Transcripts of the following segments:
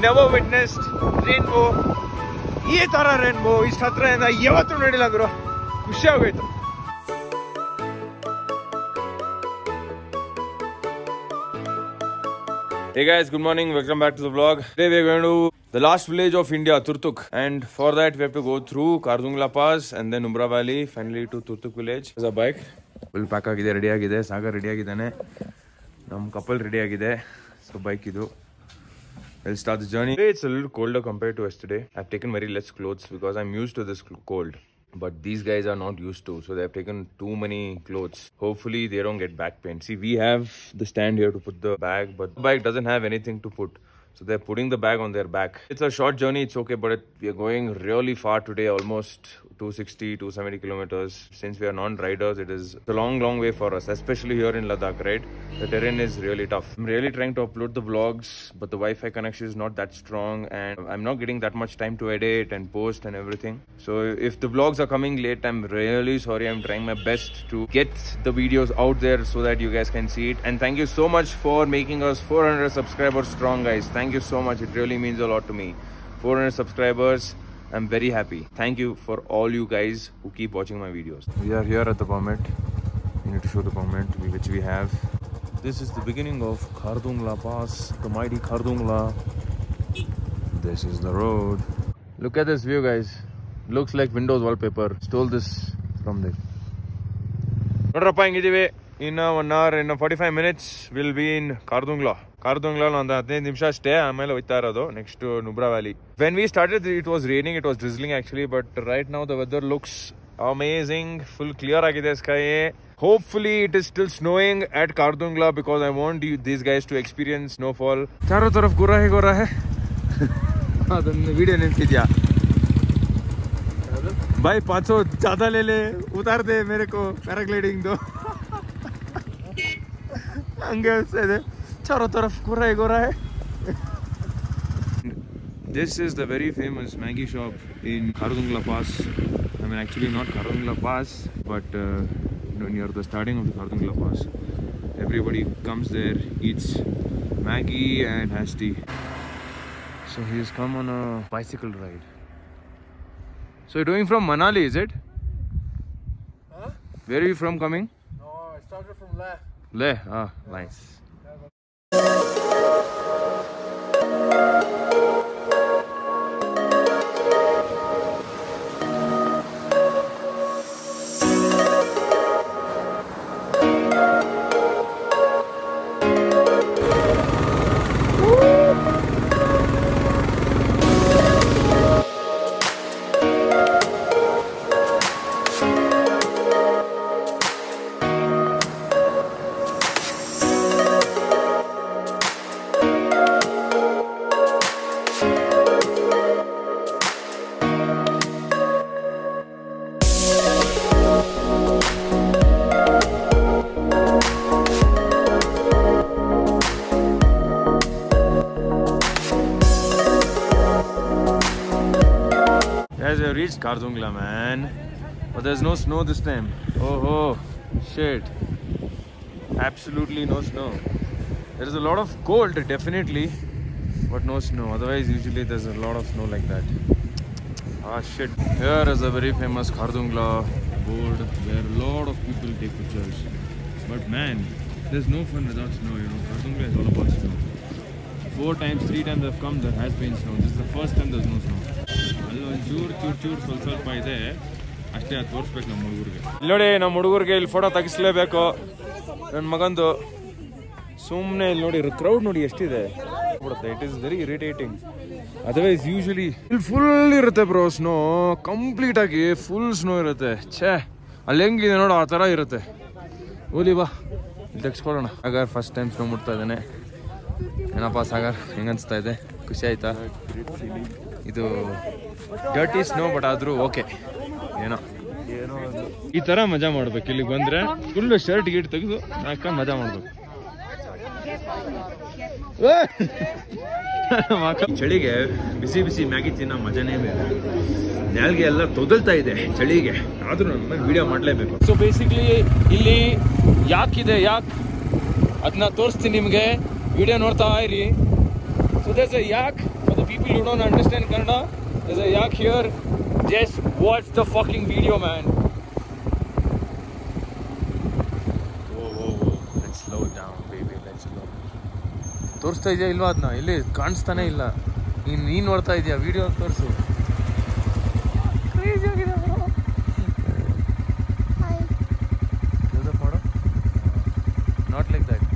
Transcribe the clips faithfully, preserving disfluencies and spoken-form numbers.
never witnessed rainbow. ಈ ತರ rainbow ಇಷ್ಟ ಹತ್ರದಿಂದ ಯಾವತ್ತೂ ನೋಡಿಲ್ಲ ಗುರು. ಖುಷಿ ಆಗೋಯ್ತು. Hey guys, good morning. Welcome back to the vlog. Today we are going to the last village of India, Turtuk, and for that we have to go through Khardungla Pass and then Nubra Valley, finally to Turtuk village. There's a bike. Full pack agide, ready agide. Sagar ready agidane. Nam couple ready agide. So bike idu. We'll start the journey. Today it's a little colder compared to yesterday. I've taken very less clothes because I'm used to this cold. But these guys are not used to, so they have taken too many clothes. Hopefully they don't get back pain. See, we have the stand here to put the bag, but the bike doesn't have anything to put. So they're putting the bag on their back. It's a short journey, it's okay, but it, we are going really far today, almost two sixty, two seventy kilometers. Since we are non-riders, it is a long, long way for us, especially here in Ladakh, right? The terrain is really tough. I'm really trying to upload the vlogs, but the Wi-Fi connection is not that strong and I'm not getting that much time to edit and post and everything. So if the vlogs are coming late, I'm really sorry. I'm trying my best to get the videos out there so that you guys can see it. And thank you so much for making us four hundred subscribers strong, guys. Thank you so much. It really means a lot to me. four hundred subscribers. I'm very happy. Thank you for all you guys who keep watching my videos. We are here at the permit. We need to show the permit which we have. This is the beginning of Khardungla Pass, the mighty Khardungla. This is the road. Look at this view, guys. Looks like Windows wallpaper. Stole this from there. In one hour, in forty-five minutes, we'll be in Khardungla. Khardungla on the Nimsha stay. Next to Nubra Valley. When we started, it was raining. It was drizzling actually, but right now the weather looks amazing. Full clear agide sky. Hopefully, it is still snowing at Khardungla because I want you, these guys to experience snowfall. Charo taraf gora hai gora hai. Video nilkidya. भाई पाँच सौ ज्यादा ले ले उतार दे मेरे को paragliding दो अंगे से दे चारों तरफ गोरा ही गोरा है. This is the very famous Maggie shop in Khardungla Pass. I mean actually not Khardungla Pass but uh, near the starting of the Khardungla Pass. Everybody comes there, eats Maggie and has tea. So he has come on a bicycle ride. So you're doing from Manali, is it? Huh? Where are you from coming? No, I started from Leh. Leh, ah, nice. Guys, we have reached Khardungla, man. But there's no snow this time. Oh, oh, shit. Absolutely no snow. There is a lot of cold, definitely, but no snow. Otherwise, usually there's a lot of snow like that. Ah, shit. Here is a very famous Khardungla board where a lot of people take pictures. But man, there's no fun without snow, you know. Khardungla is all about snow. Four times, three times I've come, there has been snow. This is the first time there's no snow. ಚೂರು ಚೂರು ಚೂರು ಸ್ವಲ್ಪ ಸ್ವಲ್ಪ ಇದೆ ಅಷ್ಟೇ. ಅದು ತೋರಿಸ್ಬೇಕು ನಮ್ಮ ಹುಡುಗರಿಗೆ. ಇಲ್ಲಿ ನೋಡಿ, ನಮ್ಮ ಹುಡುಗರಿಗೆ ಇಲ್ಲಿ ಫೋಟೋ ತೆಗಿಸ್ಲೇಬೇಕು. ನನ್ನ ಮಗಂದು ಸುಮ್ಮನೆ ಇಲ್ಲಿ ನೋಡಿ ಕ್ರೌಡ್ ನೋಡಿ ಎಷ್ಟಿದೆ. It is very irritating. Otherwise usually ಇಲ್ಲಿ ಫುಲ್ ಇರುತ್ತೆ ಬ್ರೋ ಸ್ನೋ. ಕಂಪ್ಲೀಟ್ ಆಗಿ ಫುಲ್ ಸ್ನೋ ಇರುತ್ತೆ. ಛೇ, ಅಲ್ಲಿ ಹೆಂಗಿದೆ ನೋಡು ಆ ಥರ ಇರುತ್ತೆ. ಓಲಿ ಬಾ ಇಲ್ಲಿ ತೆಗಿಸ್ಕೊಳ್ಳೋಣ. ಸಾಗರ್ ಫಸ್ಟ್ ಟೈಮ್ ಸ್ನೋ ಮುಟ್ತಾ ಇದ್ದಾನೆ. ಏನಪ್ಪ ಸಾಗರ್, ಹೆಂಗನ್ಸ್ತಾ ಇದೆ? ಖುಷಿ ಆಯ್ತಾ? ಇದು ಡರ್ಟಿ ಸ್ನೋ ಬಟ್ ಆದ್ರೂ ಓಕೆ. ಏನೋ ಈ ತರ ಮಜಾ ಮಾಡ್ಬೇಕು. ಇಲ್ಲಿಗೆ ಬಂದ್ರೆ ಫುಲ್ ಶರ್ಟ್ ಗೀಟ್ ತೆಗೆದು ಹಾಕೊಂಡು ಮಜಾ ಮಾಡ್ಬೇಕು. ಚಳಿಗೆ ಬಿಸಿ ಬಿಸಿ ಮ್ಯಾಗಿ ತಿನ್ನೋ ಮಜಾನೇ ಬೇರೆ. ನಾಲ್ಗೆ ಎಲ್ಲ ತೊದಲ್ತಾ ಇದೆ ಚಳಿಗೆ, ಆದ್ರೂ ನನ್ನ ವಿಡಿಯೋ ಮಾಡಲೇಬೇಕು. ಸೊ ಬೇಸಿಕ್ಲಿ ಇಲ್ಲಿ ಯಾಕಿದೆ ಯಾಕೆ ಅದನ್ನ ತೋರಿಸ್ತೀನಿ ನಿಮಗೆ. ವಿಡಿಯೋ ನೋಡ್ತಾ ಇರಿ. So there's a yak for the people who don't understand Kannada, there's a yak here. Just watch the fucking video, man. Whoa, whoa, whoa. Let's slow down, baby. Let's slow. ತೋರಿಸ್ತಾ ಇದೆಯಾ ಇಲ್ವಾ ಅದನ್ನ? ಇಲ್ಲಿ ಕಾಣಿಸ್ತಾನೆ ಇಲ್ಲ. ನೀನು ನೀನು ನೋಡ್ತಾ ಇದೆಯಾ ವಿಡಿಯೋ ತೋರಿಸು. ಕ್ರೇಜಿ ಆಗಿದೆ ಬ್ರೋ. Hi. ಕ್ಲೋಸ್ ಅಪ್ ಮಾಡು. Not like that.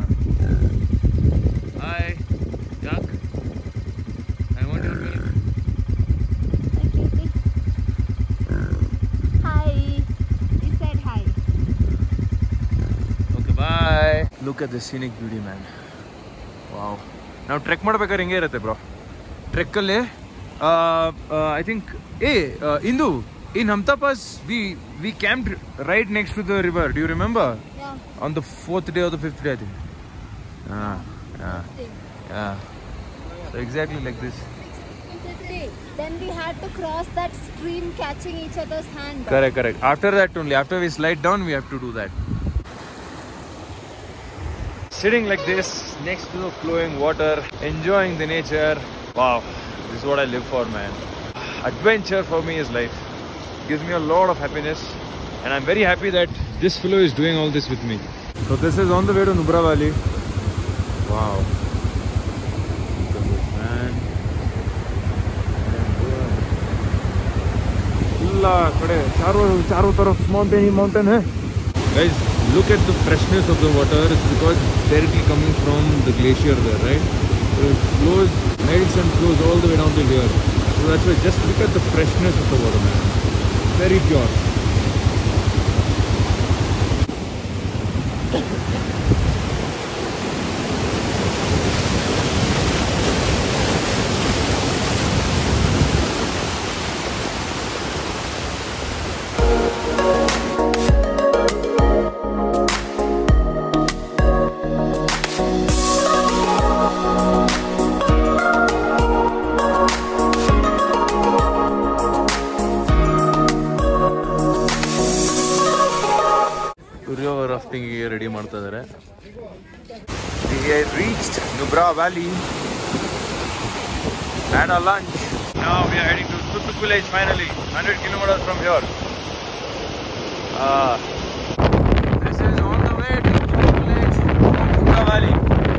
Hi, Jack. I want your milk. Hi. He said hi. Okay, bye. Look at the scenic beauty, man. Wow. Now trek ಮಾಡಬೇಕಾದ್ರೆ ಹಿಂಗೆ ಇರುತ್ತೆ ಬ್ರೋ. ಟ್ರೆಕ್ ಅಲ್ಲಿ I think hey uh, Indu in Hamta Pass we we camped right next to the river. Do you remember? Yeah. On the fourth day or the fifth day, I think. Ah, yeah. Yeah. So exactly like this. Then we had to cross that stream catching each other's hand. Correct, correct. After that only, after we slide down, we have to do that. Sitting like this, next to the flowing water, enjoying the nature. Wow, this is what I live for, man. Adventure for me is life. Gives me a lot of happiness. And I'm very happy that this fellow is doing all this with me. So this is on the way to Nubra Valley. Wow. Look at this, man. चारों चारों तरफ mountain ही mountain है. Guys, look at the freshness of the water. It's because directly coming from the glacier there, right? So it flows, melts and flows all the way down to here. So that's why just look at the freshness of the water, man. Very pure. Rafting ready ಮಾಡ್ತಾ ಇದ್ದಾರೆ. We have reached Nubra Valley. Had our lunch. Now we are heading to Turtuk village finally. one hundred kilometers from here. Ah, this is on the way to Turtuk village, Nubra Valley.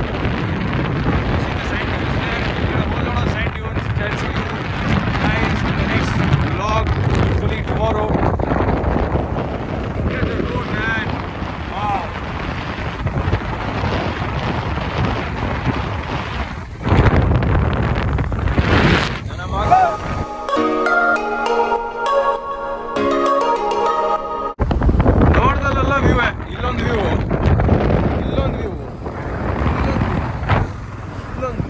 You see the sand dunes there? There are a whole lot of sand dunes which I'll show you guys in the next vlog, hopefully tomorrow. Look at the road, man. Wow. ನೋಡ್ದಲ್ಲ view ಇಲ್ಲೊಂದು view ಇಲ್ಲೊಂದು view ಇಲ್ಲೊಂದು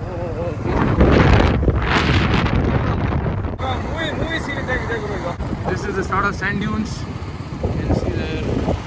movie movie scene ಇದ್ದಾಗಿದೆ ಗುರು ಇದು. This is the start of sand dunes. You can see there.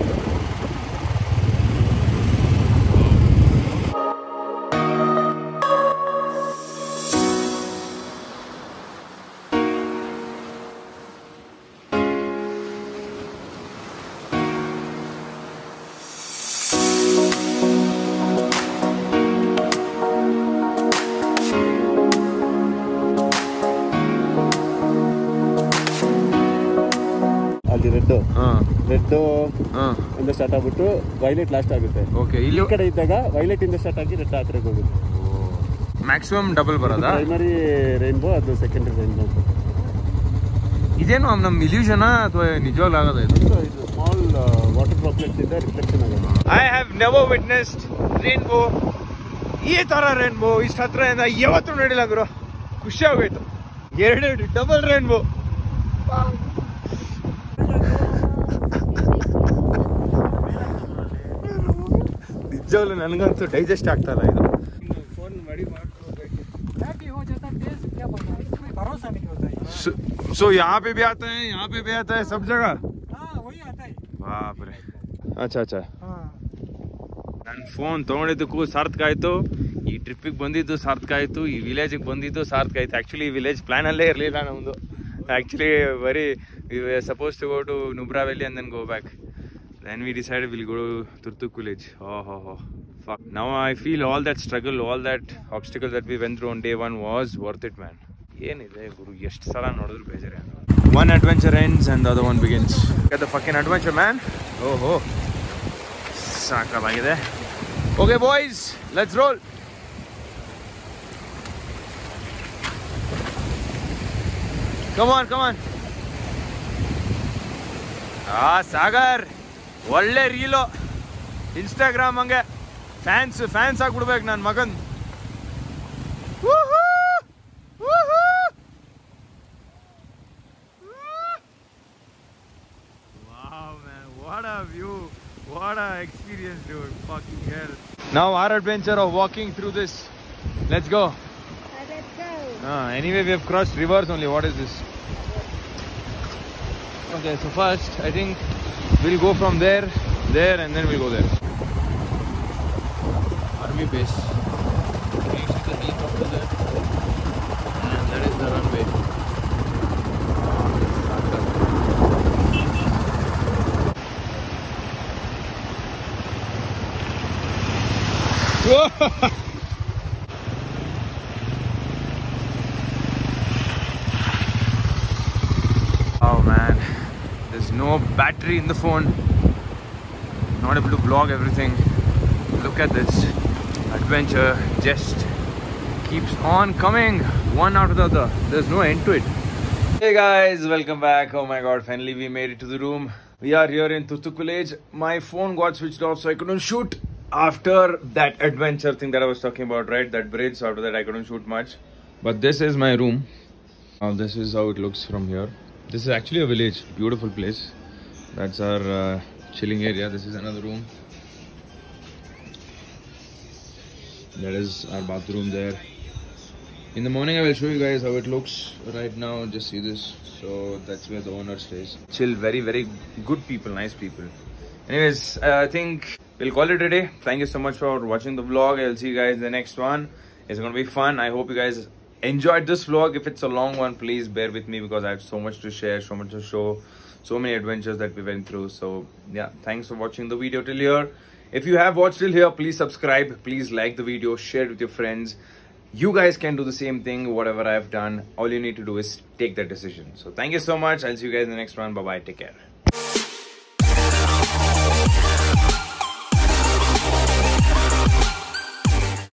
ಅಲ್ಲಿ red ಹಾಂ red ಹಾಂ ಇಂದ ಸ್ಟಾರ್ಟ್ ಆಗ್ಬಿಟ್ಟು ವೈಲೆಟ್ ಲಾಸ್ಟ್ ಆಗುತ್ತೆ. ಓಕೆ. ಈ ಇಲ್ಲಿ ಕಡೆ ಇದ್ದಾಗ ವೈಲೆಟ್ ಇಂದ ಸ್ಟಾರ್ಟ್ ಆಗಿ ರೆಡ್ ಆ ಕಡೆಗೆ ಹೋಗುತ್ತೆ. ಮ್ಯಾಕ್ಸಿಮಮ್ ಡಬಲ್ ಬರೋದಾ? ಪ್ರೈಮರಿ ರೈನ್ಬೋ, ಅದು ಸೆಕೆಂಡರಿ ರೈನ್ಬೋ. ಇದೇನು ನಮ್ಮ ಇಲ್ಯೂಷನ್ ಅಥವಾ ನಿಜವಾಗ್ಲೂ ಆಗೋದ ಇದು? ಇದು ಸ್ಮಾಲ್ ವಾಟರ್ ಡ್ರಾಪ್ಲೆಟ್ಸ್ ಇಂದ ರಿಫ್ಲೆಕ್ಷನ್ ಆಗೋದು. I have never witnessed rainbow. ಈ ತರ ರೇನ್ಬೋ ಇಷ್ಟ ಹತ್ರ ಯಾವತ್ತೂ ನೋಡಿಲ್ಲ ಗುರು. ಖುಷಿ ಆಗೋಯ್ತು. ಎರಡೆರಡು ಡಬಲ್ ರೇನ್ಬೋ. ನಿಜವಾಗ್ಲೂ ನನಗಂತೂ ಡೈಜೆಸ್ಟ್ ಆಗ್ತಾಯಿಲ್ಲ ಇದು. ಫೋನ್ ಮಾಡಿ सो यहाँ पे भी आता है, यहाँ पे भी आता है, सब जगह? हाँ वही आता है. बाप रे. अच्छा अच्छा. हाँ. ನನ್ನ ಫೋನ್ ತೊಗೊಂಡಿದ್ದಕ್ಕೂ ಸಾರ್ಥಕ ಆಯಿತು, ಈ ಟ್ರಿಪ್ಪಿಗೆ ಬಂದಿದ್ದು ಸಾರ್ಥಕ ಆಯಿತು, ಈ ವಿಲೇಜಿಗೆ ಬಂದಿದ್ದು ಸಾರ್ಥಕ ಆಯಿತು. ಆ್ಯಕ್ಚುಲಿ ಈ ವಿಲೇಜ್ ಪ್ಲ್ಯಾನಲ್ಲೇ ಇರಲಿಲ್ಲ ನಮ್ಮದು. Actually very we were suppose to go to Nubra valley and then go back. Then we decided will go to Turtuk village. ಓ ಹೋ ಹೋ fuck. Now I feel all that struggle, all that obstacle that we went through on day one was worth it, man. One adventure ends and the other one begins. Get the fucking adventure, man. Oh ho. Okay boys, let's roll. Come on, come on. Ah, Sagar. Olle reelo. Instagram ange. Fans, fans agbiಡ್ಬೇಕು ನನ್ನ ಮಗನ್. Woohoo! Woohoo! Wow, man. What a view. What a experience, dude. Fucking hell. Now our adventure of walking through this. Let's go. Let's go. Ah, anyway, we have crossed rivers only. What is this? Okay, so first I think we'll go from there, there, and then we'll go there. Army base. Can you see the helicopter there? And that is the runway. Oh man, there's no battery in the phone. Not able to vlog everything. Look at this adventure, just keeps on coming, one after the other. There's no end to it. Hey guys, welcome back. Oh my god, finally we made it to the room. We are here in Turtuk village. My phone got switched off, so I couldn't shoot after that adventure thing that I was talking about, right? That bridge. So after that I couldn't shoot much. But this is my room. Now this is how it looks from here. This is actually a village, beautiful place. That's our uh, chilling area. This is another room. That is our bathroom there. In the morning I will show you guys how it looks. Right now just see this. So that's where the owner stays. Chill, very very good people, nice people. Anyways, uh, I think we'll call it a day. Thank you so much for watching the vlog. I'll see you guys in the next one. It's gonna be fun. I hope you guys enjoyed this vlog. If it's a long one, please bear with me because I have so much to share, so much to show, so many adventures that we went through. So yeah, thanks for watching the video till here. If you have watched till here, please subscribe, please like the video, share it with your friends. You guys can do the same thing, whatever I've done. All you need to do is take that decision. So thank you so much. I'll see you guys in the next one. Bye bye, take care.